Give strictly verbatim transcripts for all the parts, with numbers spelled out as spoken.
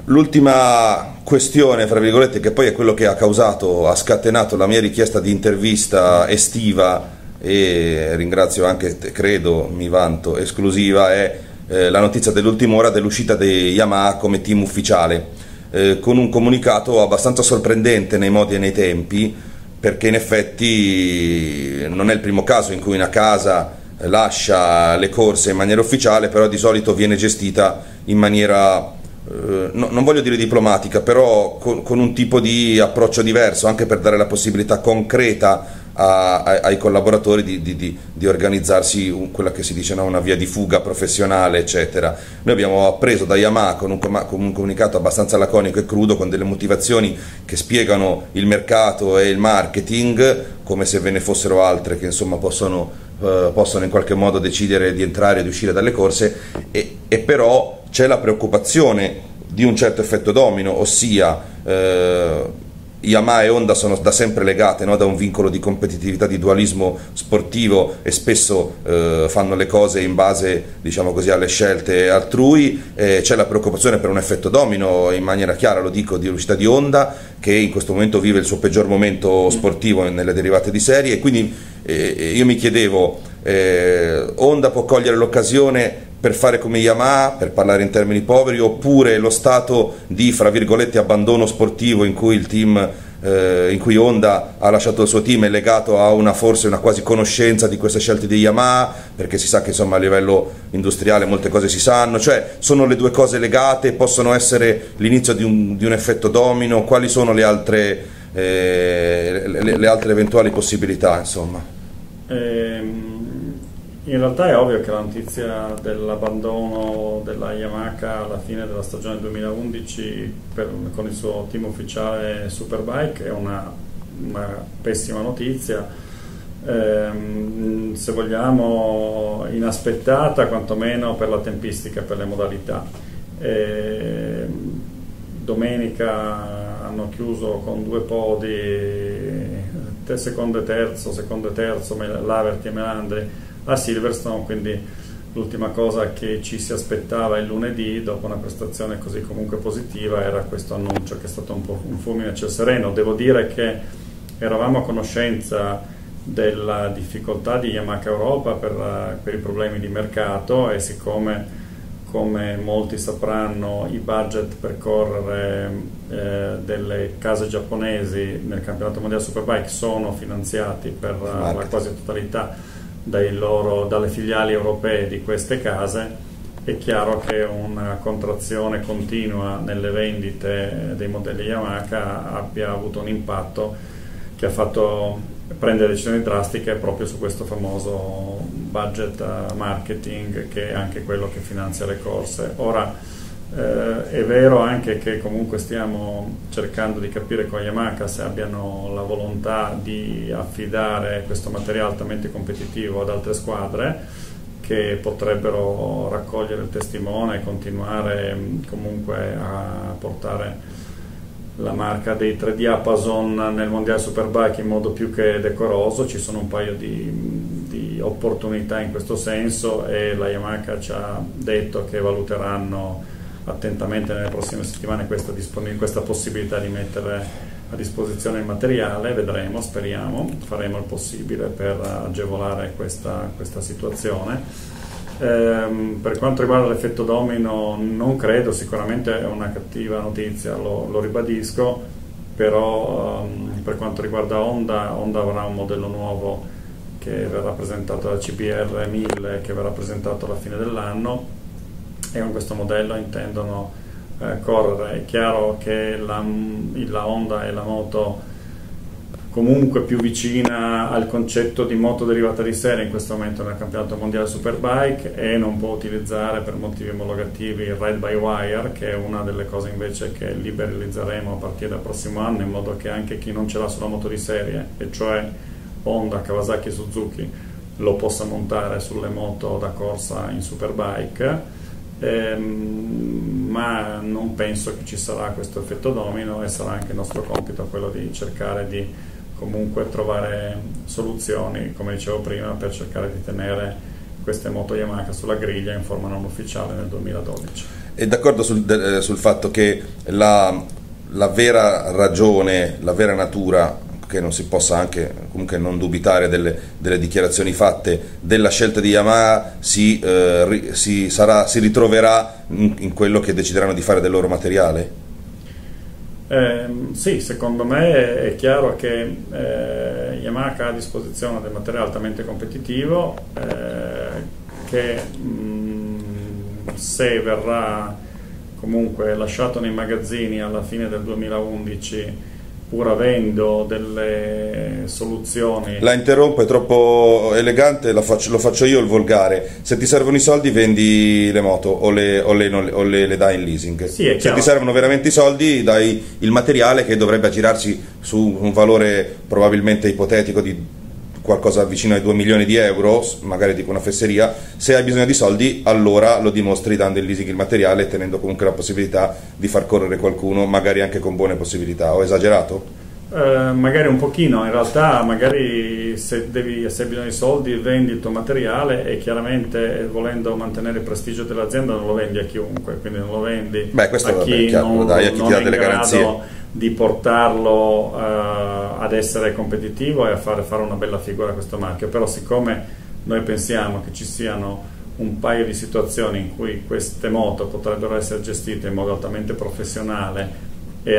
l'ultima questione, fra virgolette, che poi è quello che ha causato, ha scatenato la mia richiesta di intervista estiva, e ringrazio anche, credo, mi vanto, esclusiva, è eh, la notizia dell'ultima ora dell'uscita di Yamaha come team ufficiale, eh, con un comunicato abbastanza sorprendente nei modi e nei tempi, perché in effetti non è il primo caso in cui una casa lascia le corse in maniera ufficiale, però di solito viene gestita in maniera, eh, no, non voglio dire diplomatica, però con, con un tipo di approccio diverso, anche per dare la possibilità concreta a, a, ai collaboratori di, di, di, di organizzarsi un, quella che si dice, no, una via di fuga professionale, eccetera. Noi abbiamo appreso da Yamaha con un, con un comunicato abbastanza laconico e crudo, con delle motivazioni che spiegano il mercato e il marketing, come se ve ne fossero altre che insomma possono Uh, possono in qualche modo decidere di entrare e di uscire dalle corse, e, e però c'è la preoccupazione di un certo effetto domino, ossia uh, Yamaha e Honda sono da sempre legate, no, da un vincolo di competitività, di dualismo sportivo, e spesso uh, fanno le cose in base, diciamo così, alle scelte altrui. Eh, c'è la preoccupazione per un effetto domino, in maniera chiara lo dico, di uscita di Honda, che in questo momento vive il suo peggior momento sportivo nelle derivate di serie, e quindi eh, io mi chiedevo, eh, Honda può cogliere l'occasione per fare come Yamaha, per parlare in termini poveri, oppure lo stato di, fra virgolette, abbandono sportivo in cui il team, eh, in cui Honda ha lasciato il suo team, è legato a una, forse una quasi conoscenza di queste scelte di Yamaha, perché si sa che insomma a livello industriale molte cose si sanno, cioè sono le due cose legate, possono essere l'inizio di un, di un effetto domino. Quali sono le altre, eh, le, le altre eventuali possibilità, insomma? Ehm... In realtà è ovvio che la notizia dell'abbandono della Yamaha alla fine della stagione duemilaundici per, con il suo team ufficiale Superbike è una, una pessima notizia, ehm, se vogliamo inaspettata quantomeno per la tempistica, per le modalità. E, domenica hanno chiuso con due podi, secondo e terzo, secondo e terzo, Laverty e Melandri a Silverstone, quindi l'ultima cosa che ci si aspettava il lunedì, dopo una prestazione così comunque positiva, era questo annuncio che è stato un po' un fulmine a ciel sereno. Devo dire che eravamo a conoscenza della difficoltà di Yamaha Europa per, per i problemi di mercato, e siccome, come molti sapranno, i budget per correre eh, delle case giapponesi nel campionato mondiale Superbike sono finanziati per la quasi totalità dai loro, dalle filiali europee di queste case, è chiaro che una contrazione continua nelle vendite dei modelli Yamaha abbia avuto un impatto che ha fatto prendere decisioni drastiche proprio su questo famoso budget marketing, che è anche quello che finanzia le corse. Ora eh, è vero anche che comunque stiamo cercando di capire con Yamaha se abbiano la volontà di affidare questo materiale altamente competitivo ad altre squadre che potrebbero raccogliere il testimone e continuare comunque a portare la marca dei tre Diapason nel mondiale Superbike in modo più che decoroso. Ci sono un paio di, di opportunità in questo senso, e la Yamaha ci ha detto che valuteranno attentamente nelle prossime settimane questa, questa possibilità di mettere a disposizione il materiale. Vedremo, speriamo, faremo il possibile per agevolare questa, questa situazione. Ehm, per quanto riguarda l'effetto domino, non credo, sicuramente è una cattiva notizia, lo, lo ribadisco, però um, per quanto riguarda Honda, Honda avrà un modello nuovo che verrà presentato dalla C B R mille, che verrà presentato alla fine dell'anno, e con questo modello intendono eh, correre. È chiaro che la, la Honda è la moto comunque più vicina al concetto di moto derivata di serie in questo momento nel campionato mondiale Superbike, e non può utilizzare per motivi omologativi il ride by wire, che è una delle cose invece che liberalizzeremo a partire dal prossimo anno, in modo che anche chi non ce l'ha sulla moto di serie, e cioè Honda, Kawasaki e Suzuki, lo possa montare sulle moto da corsa in Superbike. Ehm, ma non penso che ci sarà questo effetto domino, e sarà anche il nostro compito quello di cercare di comunque trovare soluzioni, come dicevo prima, per cercare di tenere queste moto Yamaha sulla griglia in forma non ufficiale nel duemiladodici. È d'accordo sul, eh, sul fatto che la, la vera ragione, la vera natura, che non si possa anche comunque non dubitare delle, delle dichiarazioni fatte, della scelta di Yamaha si, eh, ri, si, sarà, si ritroverà in, in quello che decideranno di fare del loro materiale? Eh, sì, secondo me è chiaro che eh, Yamaha ha a disposizione del materiale altamente competitivo eh, che mh, se verrà comunque lasciato nei magazzini alla fine del duemilaundici, pur avendo delle soluzioni. La interrompo, è troppo elegante, la faccio, lo faccio io il volgare. Se ti servono i soldi vendi le moto o le, o le, o le, le dai in leasing. Sì, è Se chiaro. ti servono veramente i soldi dai il materiale che dovrebbe aggirarsi su un valore probabilmente ipotetico di qualcosa vicino ai due milioni di euro, magari tipo una fesseria. Se hai bisogno di soldi allora lo dimostri dando in leasing il materiale e tenendo comunque la possibilità di far correre qualcuno, magari anche con buone possibilità. Ho esagerato? Eh, magari un pochino, in realtà magari se, devi, se hai bisogno di soldi vendi il tuo materiale e chiaramente volendo mantenere il prestigio dell'azienda non lo vendi a chiunque, quindi non lo vendi Beh, questo a vabbè, chi chiaro, non, dai, a chi non ti dà è delle in grado garanzie di portarlo uh, ad essere competitivo e a fare, fare una bella figura a questo marchio. Però siccome noi pensiamo che ci siano un paio di situazioni in cui queste moto potrebbero essere gestite in modo altamente professionale e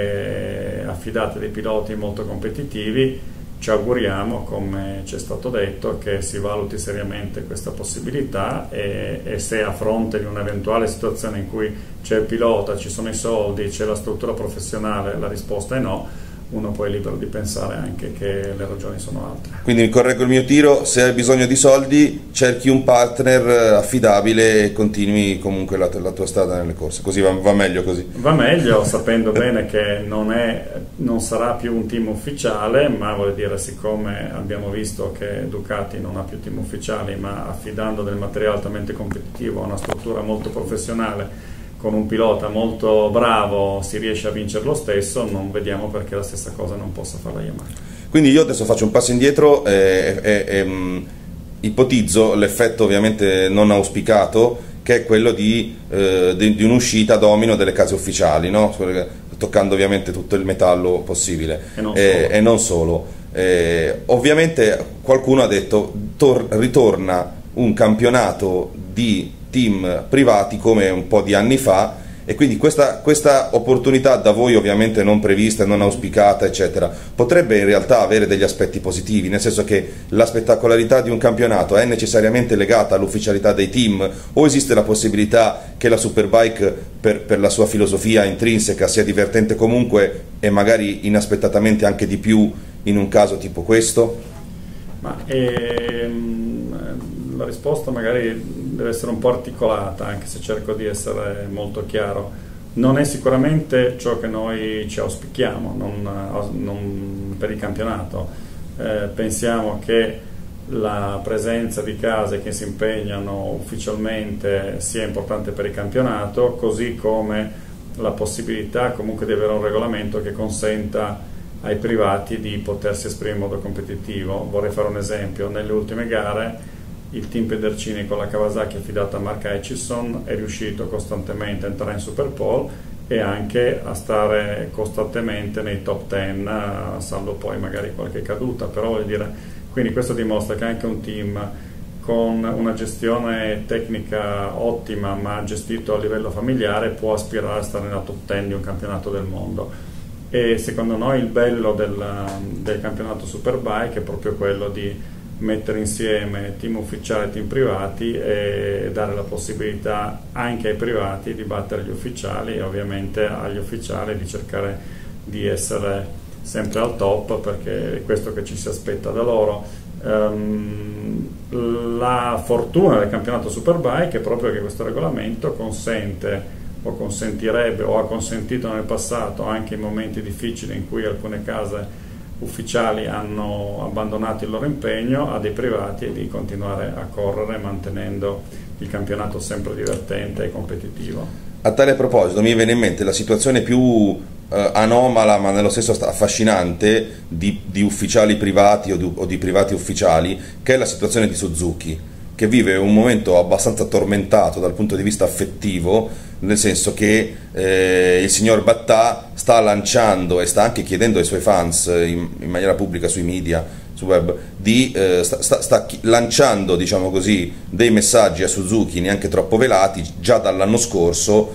anche affidate dei piloti molto competitivi, ci auguriamo, come ci è stato detto, che si valuti seriamente questa possibilità e, e se a fronte di un'eventuale situazione in cui c'è il pilota, ci sono i soldi, c'è la struttura professionale, la risposta è no, uno poi è libero di pensare anche che le ragioni sono altre. Quindi mi correggo il mio tiro: se hai bisogno di soldi cerchi un partner affidabile e continui comunque la, la tua strada nelle corse, così va, va meglio così. Va meglio sapendo bene che non, è, non sarà più un team ufficiale, ma vuol dire, siccome abbiamo visto che Ducati non ha più team ufficiali, ma affidando del materiale altamente competitivo a una struttura molto professionale con un pilota molto bravo si riesce a vincere lo stesso, non vediamo perché la stessa cosa non possa fare la Yamaha. Quindi io adesso faccio un passo indietro e, e, e um, ipotizzo l'effetto ovviamente non auspicato, che è quello di, eh, di, di un'uscita a domino delle case ufficiali, no? Toccando ovviamente tutto il metallo possibile e non e, solo. e non solo. Eh, ovviamente qualcuno ha detto tor- ritorna un campionato di team privati come un po' di anni fa, e quindi questa, questa opportunità da voi ovviamente non prevista, non auspicata eccetera, potrebbe in realtà avere degli aspetti positivi, nel senso che la spettacolarità di un campionato è necessariamente legata all'ufficialità dei team, o esiste la possibilità che la Superbike per, per la sua filosofia intrinseca sia divertente comunque e magari inaspettatamente anche di più in un caso tipo questo? Ma ehm, la risposta magari deve essere un po' articolata, anche se cerco di essere molto chiaro. Non è sicuramente ciò che noi ci auspichiamo non, non per il campionato. Eh, pensiamo che la presenza di case che si impegnano ufficialmente sia importante per il campionato, così come la possibilità comunque di avere un regolamento che consenta ai privati di potersi esprimere in modo competitivo. Vorrei fare un esempio: nelle ultime gare il team Pedercini con la Kawasaki affidata a Mark Hutchison è riuscito costantemente a entrare in Super Pole e anche a stare costantemente nei top dieci, salvo poi magari qualche caduta. Però voglio dire, quindi questo dimostra che anche un team con una gestione tecnica ottima ma gestito a livello familiare può aspirare a stare nella top dieci di un campionato del mondo. E secondo noi il bello del, del campionato Superbike è proprio quello di mettere insieme team ufficiali e team privati e dare la possibilità anche ai privati di battere gli ufficiali, e ovviamente agli ufficiali di cercare di essere sempre al top, perché è questo che ci si aspetta da loro. Um, la fortuna del campionato Superbike è proprio che questo regolamento consente o consentirebbe o ha consentito nel passato, anche in momenti difficili in cui alcune case ufficiali hanno abbandonato il loro impegno, a dei privati, e di continuare a correre mantenendo il campionato sempre divertente e competitivo. A tale proposito mi viene in mente la situazione più eh, anomala ma nello stesso affascinante di, di ufficiali privati o di, o di privati ufficiali, che è la situazione di Suzuki, che vive un momento abbastanza tormentato dal punto di vista affettivo, nel senso che eh, il signor Battà sta lanciando e sta anche chiedendo ai suoi fans in, in maniera pubblica sui media, sul web, di, eh, sta, sta, sta lanciando, diciamo così, dei messaggi a Suzuki neanche troppo velati già dall'anno scorso,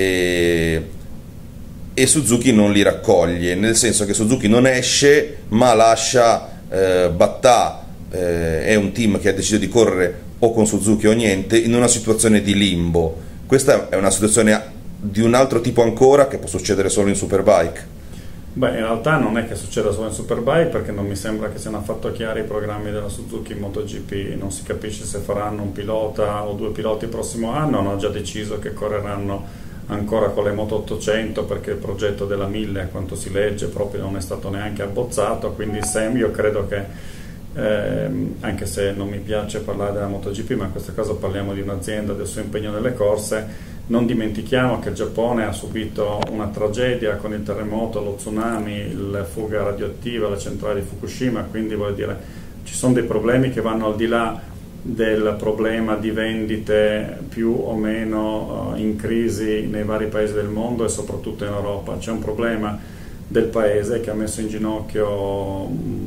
e, e Suzuki non li raccoglie, nel senso che Suzuki non esce ma lascia eh, Battà, eh, è un team che ha deciso di correre o con Suzuki o niente, in una situazione di limbo. Questa è una situazione di un altro tipo ancora, che può succedere solo in Superbike? Beh, in realtà non è che succeda solo in Superbike, perché non mi sembra che siano affatto chiari i programmi della Suzuki in MotoGP, non si capisce se faranno un pilota o due piloti il prossimo anno, hanno già deciso che correranno ancora con le Moto ottocento, perché il progetto della mille, a quanto si legge, proprio non è stato neanche abbozzato, quindi Sam, io credo che Eh, anche se non mi piace parlare della MotoGP, ma in questo caso parliamo di un'azienda, del suo impegno nelle corse, non dimentichiamo che il Giappone ha subito una tragedia con il terremoto, lo tsunami, la fuga radioattiva, la centrale di Fukushima, quindi voglio dire, ci sono dei problemi che vanno al di là del problema di vendite più o meno uh, in crisi nei vari paesi del mondo e soprattutto in Europa. C'è un problema del paese che ha messo in ginocchio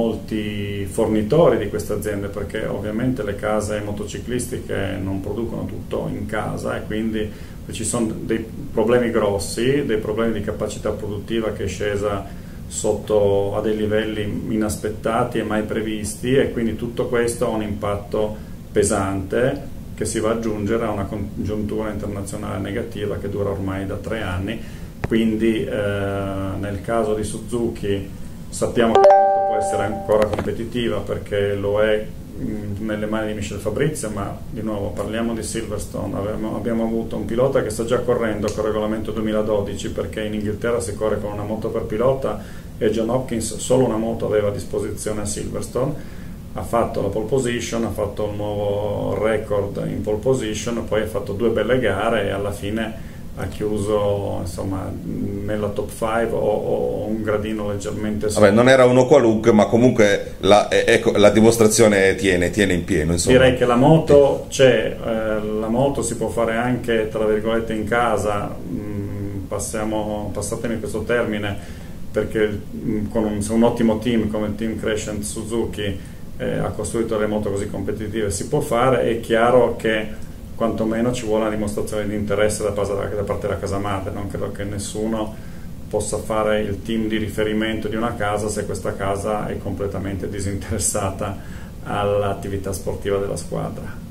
molti fornitori di queste aziende, perché ovviamente le case motociclistiche non producono tutto in casa, e quindi ci sono dei problemi grossi, dei problemi di capacità produttiva che è scesa sotto a dei livelli inaspettati e mai previsti, e quindi tutto questo ha un impatto pesante che si va ad aggiungere a una congiuntura internazionale negativa che dura ormai da tre anni. Quindi eh, nel caso di Suzuki sappiamo che può essere ancora competitiva, perché lo è mh, nelle mani di Michel Fabrizio, ma di nuovo parliamo di Silverstone, abbiamo, abbiamo avuto un pilota che sta già correndo con il regolamento duemiladodici, perché in Inghilterra si corre con una moto per pilota e John Hopkins solo una moto aveva a disposizione a Silverstone, ha fatto la pole position, ha fatto un nuovo record in pole position, poi ha fatto due belle gare e alla fine ha chiuso insomma nella top cinque o, o un gradino leggermente sopra. Vabbè, non era uno qualunque, ma comunque la, ecco, la dimostrazione tiene, tiene in pieno, insomma. Direi che la moto c'è, eh, la moto si può fare anche tra virgolette in casa, mh, passiamo, passatemi questo termine, perché mh, con un, un ottimo team come il team Crescent Suzuki eh, ha costruito le moto così competitive, si può fare. È chiaro che quantomeno ci vuole una dimostrazione di interesse da parte della casa madre. Non credo che nessuno possa fare il team di riferimento di una casa se questa casa è completamente disinteressata all'attività sportiva della squadra.